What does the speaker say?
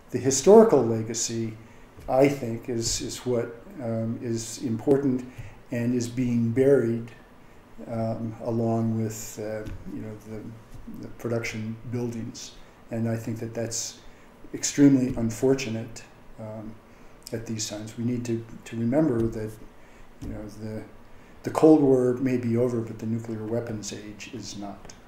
The historical legacy, I think, is what is important and is being buried along with the production buildings. And I think that that's extremely unfortunate at these times. We need to remember that the Cold War may be over, but the nuclear weapons age is not.